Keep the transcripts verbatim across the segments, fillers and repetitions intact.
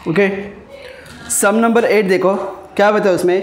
Okay, सम number eight देखो क्या बताओ उसमें,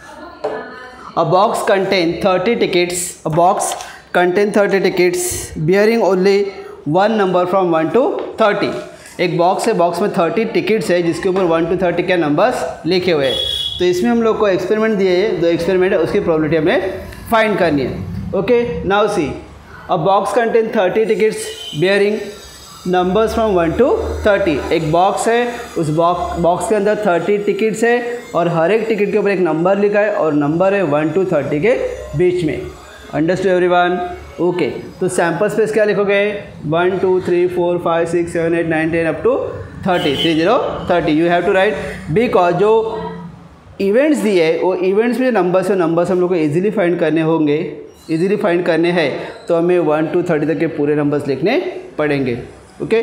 a box contain thirty tickets, a box contain thirty tickets bearing only one number from one to thirty. एक box है, box में thirty tickets है जिसके ऊपर वन टू थर्टी के नंबर्स लिखे हुए हैं। तो इसमें हम लोग को एक्सपेरिमेंट दिए है, दो एक्सपेरिमेंट है, उसकी प्रोबेबिलिटी हमें फाइंड करनी है। Okay, now see, a box contain thirty tickets bearing numbers from one to thirty. एक बॉक्स है, उस बॉक्स बॉक्स के अंदर थर्टी टिकट्स है और हर एक टिकट के ऊपर एक नंबर लिखा है और नंबर है वन टू थर्टी के बीच में। Understood everyone? ओके, तो सैम्पल स्पेस क्या लिखोगे, one two three four five six seven eight nine ten up to thirty, three zero thirty. You have to write, because जो इवेंट्स दिए है वो इवेंट्स में नंबर्स है, नंबर्स हम लोग को इजीली फाइंड करने होंगे, इजीली फाइंड करने हैं तो हमें वन टू थर्टी तक के पूरे नंबर्स लिखने पड़ेंगे। Okay,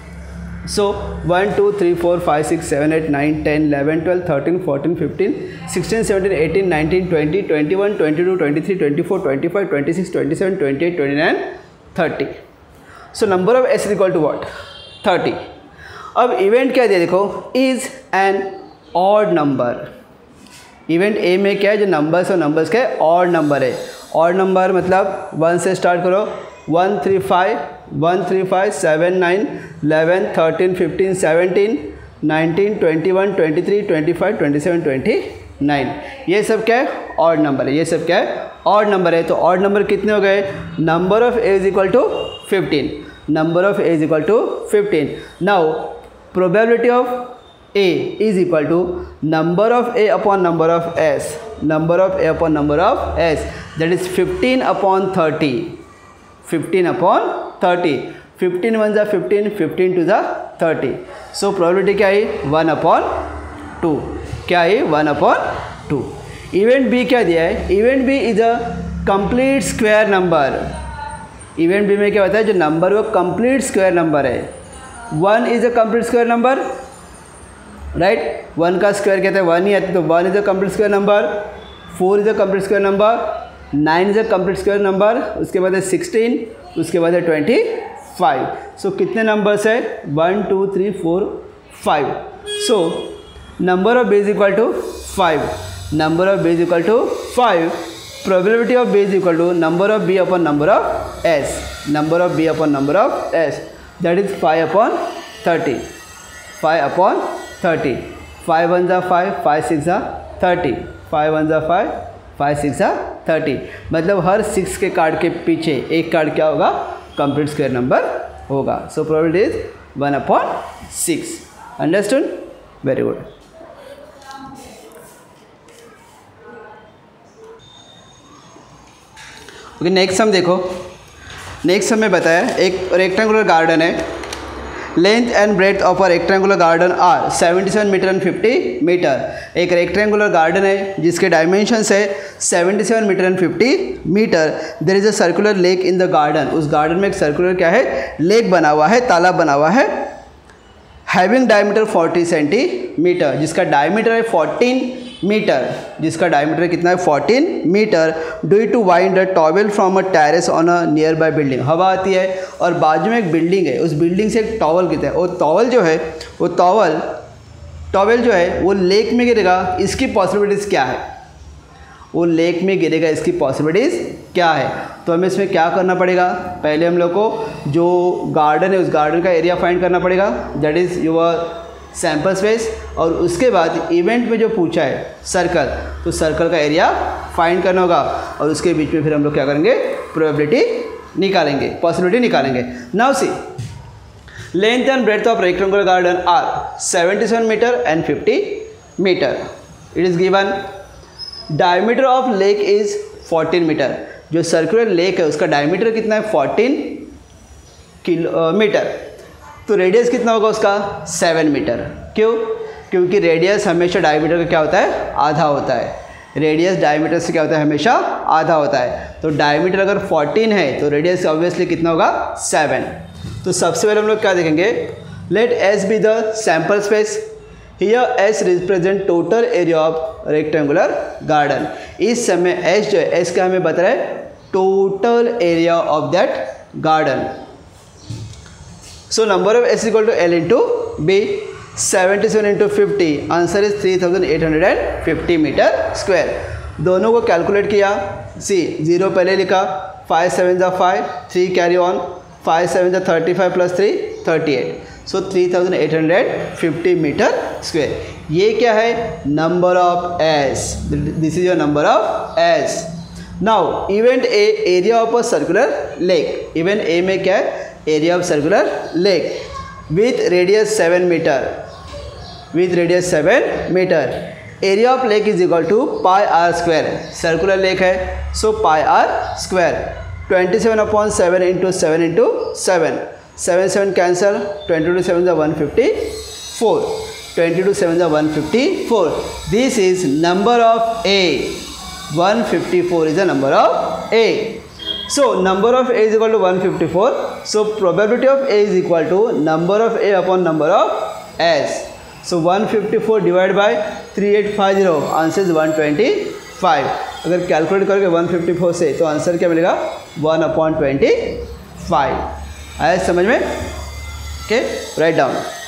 so one two three four five six seven eight nine ten eleven twelve thirteen fourteen fifteen sixteen seventeen eighteen nineteen twenty twenty one twenty two twenty three twenty four twenty five twenty six twenty seven twenty eight twenty nine thirty. So number of S is equal to what, thirty. अब event क्या दिया देखो, is an odd number. Event A में क्या है, जो numbers और numbers के ऑड नंबर है। ऑड नंबर मतलब वन से स्टार्ट करो, one three five one three five seven nine eleven thirteen fifteen seventeen nineteen twenty one twenty three twenty five twenty seven twenty nine, ये सब क्या है, ऑड नंबर है। ये सब क्या है, ऑड नंबर है। तो ऑड नंबर कितने हो गए, number of A is equal to fifteen, number of A is equal to fifteen. Now probability of A is equal to number of A upon number of S, number of A upon number of S, that is fifteen upon thirty, fifteen upon thirty, fifteen ones are fifteen, fifteen twos are thirty. So probability क्या है, one upon two, क्या है, one upon two. Event B क्या दिया है, Event B is a complete square number। Event B में क्या होता है, जो नंबर वो complete square number है। One is a complete square number, right right? One का स्क्वायर कहते हैं वन ही आती, तो one is a complete square number, four is a complete square number, nine is a complete square number, उसके बाद है सिक्सटीन, उसके बाद है ट्वेंटी फाइव। सो कितने नंबर्स है, one two three four five. So number of B is equal to five, number of B is equal to five. Probability of B is equal to number of B upon number of S, number of B upon number of S, that is five upon thirty, five upon thirty. Five one ज़ा five, five six ज़ा thirty, five one ज़ा five, five six ज़ा thirty. मतलब हर six के card के पीछे एक card क्या होगा, कंप्लीट स्क्वायर नंबर होगा। So probability is one upon six. Understood? Very good. Okay, next sum देखो। नेक्स्ट सम में बताया एक रेक्टेंगुलर गार्डन है, length and breadth of a rectangular garden are seventy seven metre and fifty metre. एक rectangular garden है जिसके dimensions है seventy seven metre and fifty metre. There is a circular lake in the garden. उस garden में एक circular क्या है, lake बना हुआ है, तालाब बना हुआ है। हैविंग डायमीटर फोर्टी सेंटीमीटर, जिसका डायमीटर है फोर्टीन मीटर, जिसका डायमीटर कितना है, fourteen metre. Due to wind a towel from a terrace on a nearby building. हवा आती है और बाजू में एक बिल्डिंग है, उस बिल्डिंग से एक टॉवल गिरता है। वो टॉवल जो है, वो टॉवल टॉवेल जो है वो लेक में गिरेगा, इसकी पॉसिबिलिटीज़ क्या है, वो लेक में गिरेगा, इसकी पॉसिबिलिटीज़ क्या है। तो हमें इसमें क्या करना पड़ेगा, पहले हम लोग को जो गार्डन है उस गार्डन का एरिया फाइंड करना पड़ेगा, that is your sample space. और उसके बाद इवेंट में जो पूछा है सर्कल, तो सर्कल का एरिया फाइंड करना होगा और उसके बीच में फिर हम लोग क्या करेंगे, प्रोबेबिलिटी निकालेंगे, पॉसिबिलिटी निकालेंगे। Now see, length and breadth of rectangular garden are seventy seven metre and fifty metre. It is given diameter of lake is fourteen metre. जो सर्कुलर लेक है उसका डायमीटर कितना है, फोर्टीन किलोमीटर। तो radius कितना होगा उसका, सेवन मीटर। क्यों? क्योंकि रेडियस हमेशा डायमीटर का क्या होता है, आधा होता है। रेडियस डायमीटर से क्या होता है, हमेशा आधा होता है। तो डायमीटर अगर फोर्टीन है तो रेडियस ऑब्वियसली कितना होगा, सेवन। तो सबसे पहले हम लोग क्या देखेंगे, let S be the sample space. Here S represent total area of rectangular garden. इस समय एस जो है, एस का हमें बता रहा है total area of that garden. So number of S equal to L into B. Seventy seven into fifty, answer is three thousand eight hundred and fifty metre square. दोनों को कैलकुलेट किया, सी जीरो पहले लिखा, five seven जा five, three carry on, five seven जा thirty five plus three thirty eight, so three thousand eight hundred fifty metre square. ये क्या है? Number of S, this is your number of S. Now event A, area of a circular lake. Event A में क्या है? Area of circular lake with radius seven metre, with radius seven metre. Area of lake is equal to pi r square, circular lake है so pi r square. Twenty seven upon seven into seven into seven, seven seven cancel, twenty two seven one fifty four, twenty two seven one fifty four. This is number of A, one fifty four is the number of A. So number of A is equal to one fifty-four. So probability of A is equal to number of A upon number of S. So one fifty-four divided by thirty eight fifty, answer is one twenty five. अगर calculate करोगे one fifty four से तो answer क्या मिलेगा? One upon twenty five. आया समझ में? Okay, write down.